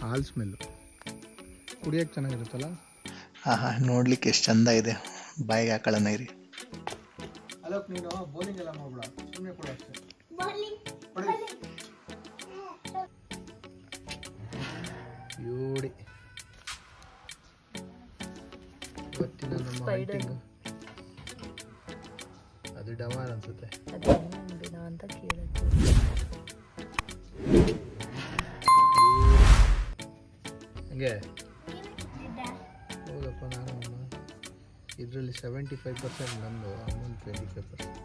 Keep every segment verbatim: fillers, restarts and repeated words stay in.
ಹಾಲ್ smell ಕುಡಿಯೋಕ್ಕೆ ಚೆನ್ನಾಗಿರುತ್ತಲ್ಲ. ಹಾಂ ಹಾಂ, ನೋಡ್ಲಿಕ್ಕೆ ಎಷ್ಟು ಚಂದ ಇದೆ. ಬಾಯಿಗೆ ಹಾಕೊಳ್ಳೋಣ ಇರಿ. ಅಲೋಕ್, ನೀನು ಬೌಲಿಂಗ್ ಎಲ್ಲ ಮಾಡ್ಬೇಡ, ಸುಮ್ಮನೆ ಕೊಡು ಅಷ್ಟೇ. ಯೋಡಿ ಇವತ್ತಿನ ನಮ್ಮ ಹಂಟಿಂಗ್ ಅದು ಡಮಾರ್ ಅನ್ಸುತ್ತೆ. ಅಂತ ಕೇಳುತ್ತೆ. ಹಂಗೆ ಹೌದಪ್ಪ, ನಾನು ಅಮ್ಮ ಇದರಲ್ಲಿ ಸೆವೆಂಟಿ ಫೈವ್ ಪರ್ಸೆಂಟ್ ನಂದು, ಅಮ್ಮನ ಟ್ವೆಂಟಿ ಫೈವ್ ಪರ್ಸೆಂಟ್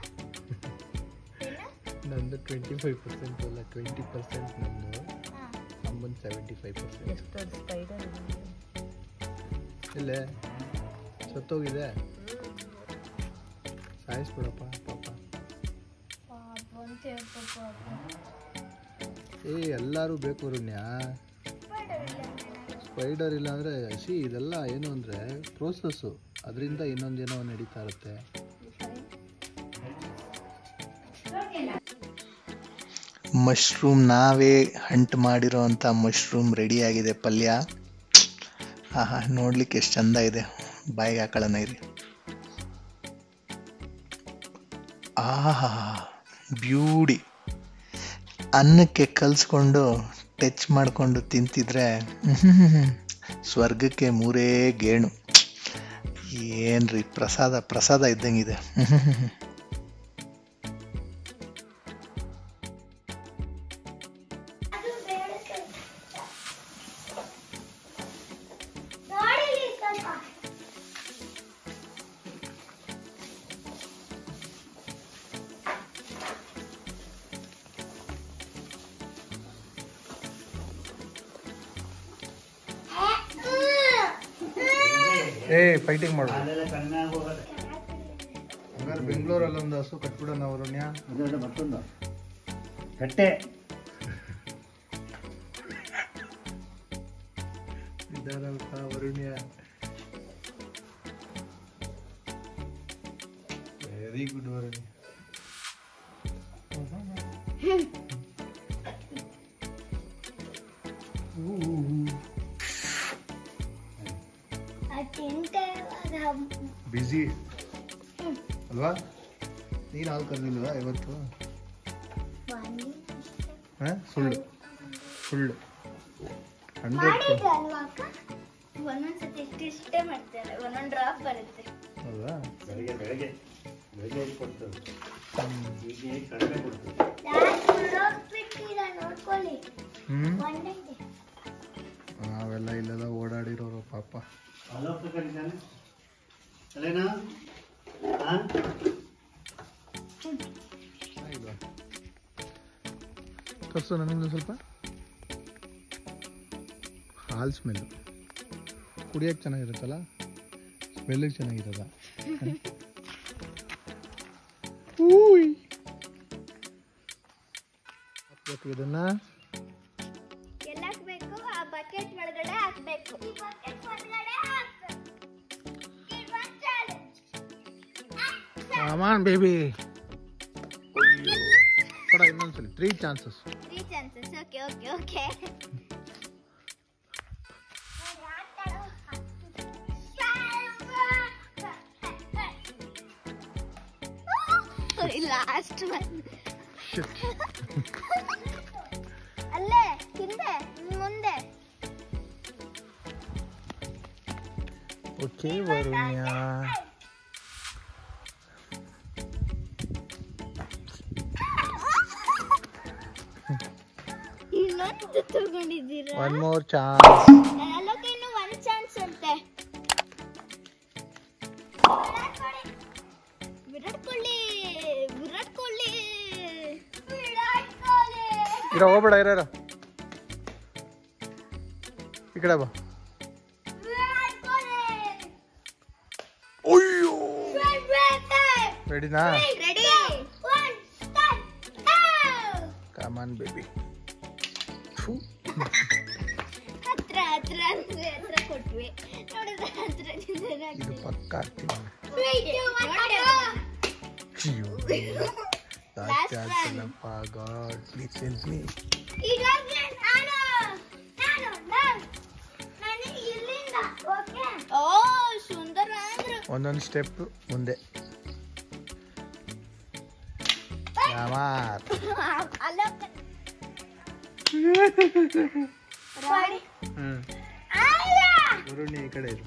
ನಂದು ಟ್ವೆಂಟಿ ಫೈವ್ ಪರ್ಸೆಂಟ್ ಅಲ್ಲ ಟ್ವೆಂಟಿ ಪರ್ಸೆಂಟ್ ನಂದು, ಅಮ್ಮನ ಸೆವೆಂಟಿ ಫೈವ್ ಪರ್ಸೆಂಟ್. ಇಲ್ಲೇ ಸತ್ತೋಗಿದೆ, ಸಾಯಿಸ್ಬಿಡಪ್ಪ ಪಾಪ. ಏ ಎಲ್ಲರೂ ಬೇಕು ರುಣ್ಯ. ಸ್ಪೈಡರ್ ಇಲ್ಲ ಅಂದರೆ ಸಿ ಇದೆಲ್ಲ ಏನು ಅಂದರೆ ಪ್ರೋಸೆಸ್ಸು, ಅದರಿಂದ ಇನ್ನೊಂದೇನೋ ನಡೀತಾ ಇರುತ್ತೆ. ಮಶ್ರೂಮ್ ನಾವೇ ಹಂಟ್ ಮಾಡಿರೋ ಅಂಥ ಮಶ್ರೂಮ್ ರೆಡಿಯಾಗಿದೆ ಪಲ್ಯ. ಹಾಂ ಹಾಂ, ನೋಡ್ಲಿಕ್ಕೆ ಎಷ್ಟು ಚಂದ ಇದೆ. ಬಾಯಿಗೆ ಹಾಕೊಳ್ಳೋಣ ಇರಿ. ಆಹಾ, ಬ್ಯೂಟಿ. ಅನ್ನಕ್ಕೆ ಕಲಿಸ್ಕೊಂಡು ಟಚ್ ಮಾಡಿಕೊಂಡು ತಿಂತಿದ್ರೆ ಸ್ವರ್ಗಕ್ಕೆ ಮೂರೇ ಗೇಣು. ಏನ್ರಿ ಪ್ರಸಾದ ಪ್ರಸಾದ ಇದ್ದಂಗಿದೆ. ಏ ಫೈಟಿಂಗ್ ಮಾಡು. ಹಂಗಾರೆ ಬೆಂಗಳೂರಲ್ಲಿ ಒಂದು ಹಸು ಕಟ್ಬಿಡೋಣ ವರುಣ್ಯ. ಮತ್ತೊಂದು ಕಟ್ಟೆ ಇದಾರಲ್ಪ ವರುಣ್ಯ. Very good ವರುಣ್ಯ. ಬಿಸಿ ಅಲ್ವಾ? ನೀನು ಹಾಲು ಕರೆದಿಲ್ವಾ ಇವತ್ತು? ಹಾಂ, ಸುಳ್ಳು ಸುಳ್ಳು ಹಂಡ್ರೆಡ್. ಒಂದೊಂದ್ಸತಿ ಇಷ್ಟೇ ಮಾಡ್ತಾರೆ, ಒಂದೊಂದು ಡ್ರಾಪ್ ಬರುತ್ತೆ. ಹೌದಾ? ಬೆಳಗ್ಗೆ ಬೆಳಗ್ಗೆ ಬೆಳಗ್ಗೆ ಕೊಡ್ತದೆ, ಈಗ ಕಡಿಮೆ ಕೊಡ್ತದೆ. ಹ್ಞೂ, ನಾವೆಲ್ಲ ಇಲ್ಲೆಲ್ಲ ಓಡಾಡಿರೋರು ಪಾಪ. ಅಲೋಕ ಕರೀತಾನೆ ಅಲ್ಲೇನಾ? ಹಾಂ, ತರ್ಸು ನನಗೆ ಸ್ವಲ್ಪ. ಹಾಲ್ ಸ್ಮೆಲ್ಲು ಕುಡಿಯೋಕ್ಕೆ ಚೆನ್ನಾಗಿರುತ್ತಲ್ಲ, ಸ್ಮೆಲ್ಲಿಗೆ ಚೆನ್ನಾಗಿರೋದ. ಊಯ್ ಹಾಕ್ಬೇಕು ಇದನ್ನ. ಎಲ್ಲ ಹಾಕ್ಬೇಕು, ಆ ಬಕೆಟ್ ಒಳಗಡೆ ಹಾಕ್ಬೇಕು. ಈ ಬಕೆಟ್ ಒಳಗಡೆ ಹಾಕ್ಬೇಕು. Come on, baby. ಕೊಡ ಇನ್ನೊಂದ್ಸಲಿ. Three chances. Three chances. Okay okay okay. Last one. ಅಲ್ಲೇ ಹಿಂದೆ ಮುಂದೆ. ಓಕೆ ವರುಣ್ಯ. ಇನ್ನೊಂದು ತಗೊಂಡಿದ್ದೀರಾ? One more chance. ಅಲ್ಲೋಕೆ ಇನ್ನು ಒನ್ ಚಾನ್ಸ್ ಅಂತೆ. ವಿರಾಟ್ ಕೊಹ್ಲಿ ವಿರಾಟ್ ಕೊಹ್ಲಿ ವಿರಾಟ್ ಕೊಹ್ಲಿ. ಇರೋ ಹೋಗ್ಬೇಡ, ಇರೋ ಇರೋ ಈ ಕಡೆ ಬಾ. ವಿರಾಟ್ ಕೊಹ್ಲಿ. ಅಯ್ಯೋ, ರೆಡಿನಾ? Ready. One start. Come on baby. ಹತ್ರ ಹತ್ರ ಅಂದ್ರೆ ಹತ್ರ ಕೊಟ್ವಿ. ನೋಡಿದ್ರೆ ಹತ್ರ ಇದು ಪಕ್ಕ ಆಗ್ತೀನಿ. God, please help me. ಈಗ ನಾನು ನಾನು ಒಂದೊಂದು ಸ್ಟೆಪ್ ಮುಂದೆ. ಯಾಮಾರ್. ಅಲೋಕ್ ಹ್ಮ್ ವರುಣಿ ಈ ಕಡೆ ಇರು.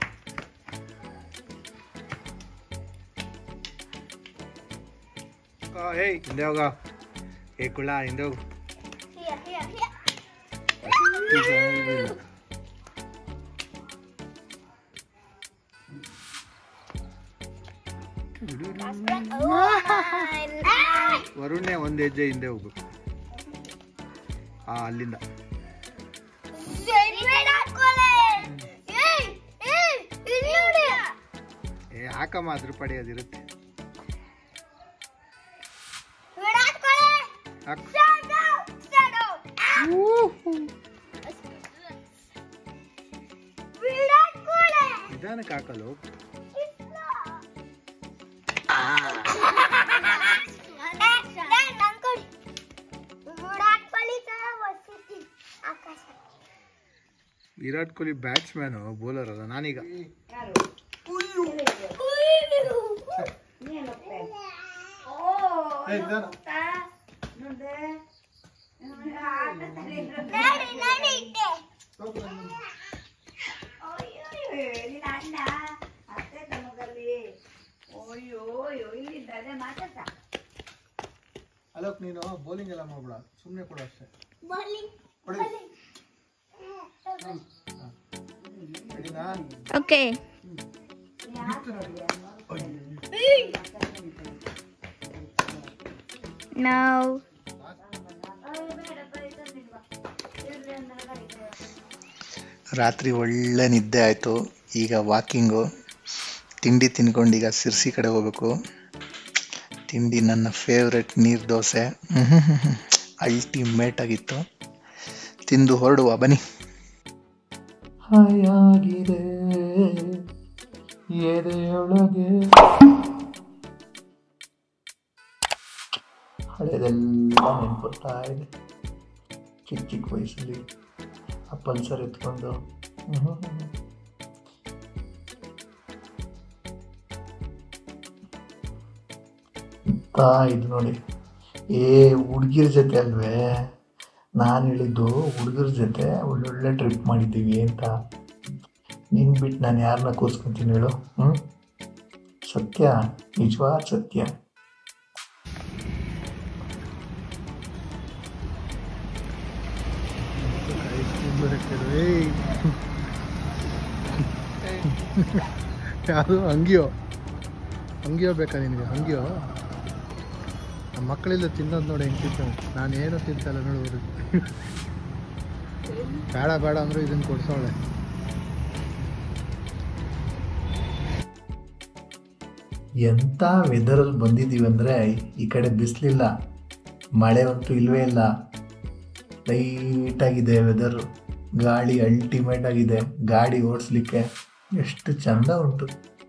ಏಯ್ ಹಿಂದೆ ಹೋಗ. ಏ ಕುಳ್ಳ ಹಿಂದೆ ಹೋಗು. ಹಿಯರ್ ಹಿಯರ್ ಹಿಯರ್ ವರುಣ್ಯ ಒಂದು ಹೆಜ್ಜೆ ಹಿಂದೆ ಹೋಗ್ಬೇಕು. ಹಾ ಅಲ್ಲಿಂದ. ಏ ಹಾಕಮ್ಮ ಅದ್ರ ಪಡಿ ಅದಿರುತ್ತೆ. ನಿಧಾನಕ್ಕೆ ಹಾಕಲು. ವಿರಾಟ್ ಕೊಹ್ಲಿ ಬ್ಯಾಟ್ಸ್ಮ್ಯಾನು, ಬೌಲರ್ ಅಲ್ಲ. ನಾನೀಗ ಅಲೋಕ್ ನೀನು ಬೌಲಿಂಗ್ ಎಲ್ಲ ಮಾಡ್ಬೇಡ, ಸುಮ್ಮನೆ ಕೊಡು ಅಷ್ಟೇ. ಓಕೆ now ರಾತ್ರಿ ಒಳ್ಳೆ ನಿದ್ದೆ ಆಯಿತು. ಈಗ ವಾಕಿಂಗು, ತಿಂಡಿ ತಿನ್ಕೊಂಡು ಈಗ ಸಿರ್ಸಿ ಕಡೆ ಹೋಗ್ಬೇಕು. ತಿಂಡಿ ನನ್ನ ಫೇವ್ರೆಟ್ ನೀರು ದೋಸೆ, ಅಲ್ಟಿಮೇಟ್ ಆಗಿತ್ತು. ತಿಂದು ಹೊರಡುವ ಬನ್ನಿ. ಹಾಯಾಗಿದೆ ಎದೆಯೊಳಗೆ ಹಳೆದೆಲ್ಲ ನೆನ್ಪುತ್ತಾ ಇದೆ. ಚಿಕ್ಕ ಚಿಕ್ಕ ವಯಸ್ಸಲ್ಲಿ ಆ ಪಲ್ಸರ್ ಎತ್ಕೊಂಡು ಇದು ನೋಡಿ. ಏ ಹುಡುಗಿರ ಜೊತೆ ಅಲ್ವೇ ನಾನು ಹೇಳಿದ್ದು, ಹುಡುಗರ ಜೊತೆ ಒಳ್ಳೊಳ್ಳೆ ಟ್ರಿಪ್ ಮಾಡಿದ್ದೀವಿ ಅಂತ. ನಿನ್ ಬಿಟ್ಟು ನಾನು ಯಾರನ್ನ ಕೂರ್ಸ್ಕೊಂತೀನಿ ಹೇಳು? ಹ್ಞೂ ಸತ್ಯ, ನಿಜವಾದ ಸತ್ಯ. ಯಾವುದು ಅಂಗಿಯೋ ಅಂಗಿಯೋ ಬೇಕಾ ನಿನಗೆ? ಅಂಗಿಯೋ ನಮ್ಮ ಮಕ್ಕಳಿಂದ ತಿನ್ನೋದು ನೋಡಿ ಹೆಂಗೆ ತಿಂತಾನೆ. ನಾನು ಏನು ತಿಂತಲ್ಲ ನೋಡು. ಬೇಡ ಬೇಡ ಅಂದರೂ ಇದನ್ನು ಕೊಡ್ಸೋಳೆ. ಎಂಥ ವೆದರಲ್ಲಿ ಬಂದಿದ್ದೀವಿ ಅಂದರೆ, ಈ ಕಡೆ ಬಿಸಿಲಿಲ್ಲ, ಮಳೆ ಅಂತೂ ಇಲ್ಲವೇ ಇಲ್ಲ. ಲೈಟಾಗಿದೆ ವೆದರು, ಗಾಳಿ ಅಲ್ಟಿಮೇಟ್ ಆಗಿದೆ. ಗಾಡಿ ಓಡಿಸ್ಲಿಕ್ಕೆ ಎಷ್ಟು ಚಂದ ಉಂಟು.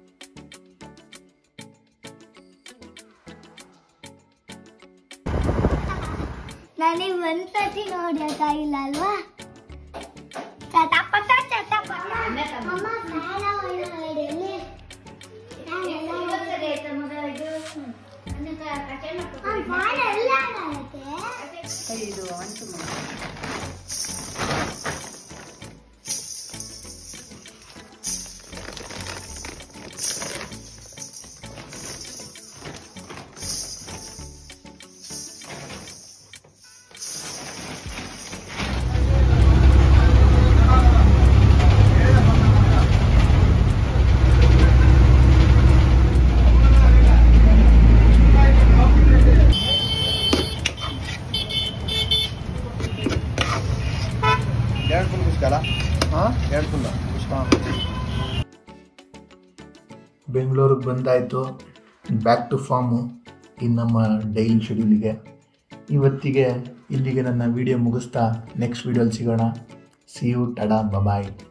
ನನಗೆ ಒಂದ್ಸತಿ ನೋಡೋಕ್ಕಾಗಿಲ್ಲ ಅಲ್ವಾ? ಚಟಪಟ ಚಟಪಟ ಅಮ್ಮ ಫ್ಯಾನ್ ಹೊಡೆಯಲ್ಲಿ ಫ್ಯಾನ್ ಎಲ್ಲ ಆಗುತ್ತೆ. ಇದು ಅಂಟು ಬೆಂಗಳೂರಿಗೆ ಬಂದಾಯಿತು. ಬ್ಯಾಕ್ ಟು ಫಾರ್ಮು ಇನ್ನು ನಮ್ಮ ಡೈಲಿ ಶೆಡ್ಯೂಲಿಗೆ. ಇವತ್ತಿಗೆ ಇಲ್ಲಿಗೆ ನನ್ನ ವಿಡಿಯೋ ಮುಗಿಸ್ತಾ ನೆಕ್ಸ್ಟ್ ವಿಡಿಯೋಲಿ ಸಿಗೋಣ. See you, tada, bye.